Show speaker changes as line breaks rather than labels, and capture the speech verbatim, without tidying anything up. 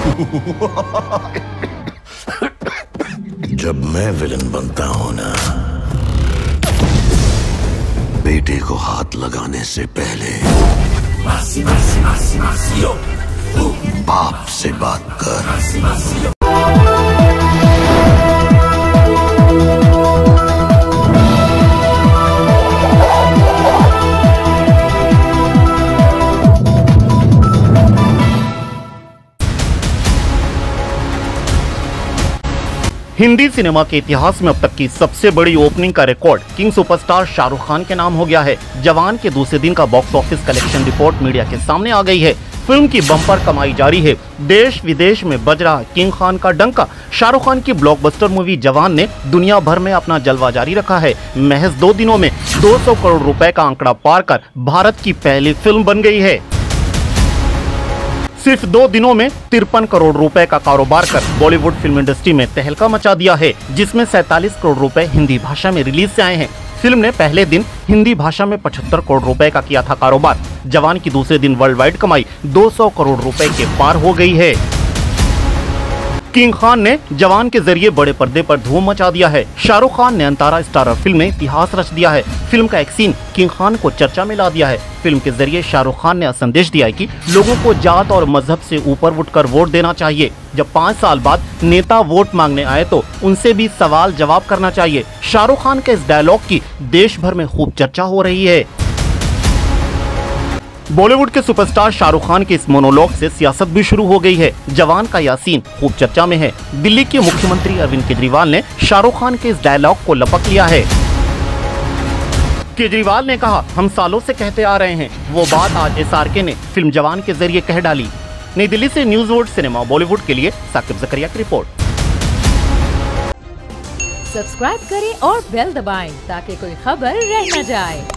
जब मैं विलन बनता हूं ना, बेटे को हाथ लगाने से पहले मासी, मासी, मासी, मासी, बाप से बात कर।
हिंदी सिनेमा के इतिहास में अब तक की सबसे बड़ी ओपनिंग का record king superstar Shahrukh Khan के नाम हो गया है। जवान के दूसरे दिन का box office collection report media के सामने आ गई है। फिल्म की बम्पर कमाई जारी है। देश विदेश में बज रहा किंग खान का डंका। शाहरुख खान की ब्लॉकबस्टर मूवी जवान ने दुनिया भर में अपना जलवा जारी रखा है। महज दो दिनों में दो सौ करोड़ रुपए का आंकड़ा पार कर भारत की पहली फिल्म बन गई है। सिर्फ दो दिनों में तिरपन करोड़ रुपए का कारोबार कर बॉलीवुड फिल्म इंडस्ट्री में तहलका मचा दिया है, जिसमें सैंतालीस करोड़ रुपए हिंदी भाषा में रिलीज से आए हैं। फिल्म ने पहले दिन हिंदी भाषा में पचहत्तर करोड़ रुपए का किया था कारोबार। जवान की दूसरे दिन वर्ल्ड वाइड कमाई दो सौ करोड़ रुपए के पार हो गई है। किंग खान ने जवान के जरिए बड़े पर्दे पर धूम मचा दिया है। शाहरुख खान ने अंतारा स्टारर फिल्म में इतिहास रच दिया है। फिल्म का एक सीन किंग खान को चर्चा में ला दिया है। फिल्म के जरिए शाहरुख खान ने संदेश दिया है कि लोगों को जात और मजहब से ऊपर उठकर वोट देना चाहिए। जब पाँच साल बाद नेता वोट मांगने आए तो उनसे भी सवाल जवाब करना चाहिए। शाहरुख खान के इस डायलॉग की देश भर में खूब चर्चा हो रही है। बॉलीवुड के सुपरस्टार शाहरुख खान के इस मोनोलॉग से सियासत भी शुरू हो गई है। जवान का यह सीन खूब चर्चा में है। दिल्ली के मुख्यमंत्री अरविंद केजरीवाल ने शाहरुख खान के इस डायलॉग को लपक लिया है। केजरीवाल ने कहा, हम सालों से कहते आ रहे हैं, वो बात आज एसआरके ने फिल्म जवान के जरिए कह डाली। नई दिल्ली से न्यूज वर्ल्ड सिनेमा बॉलीवुड के लिए साकिब जकरिया की रिपोर्ट।
सब्सक्राइब करें और बेल दबाएं ताकि कोई खबर रह न जाए।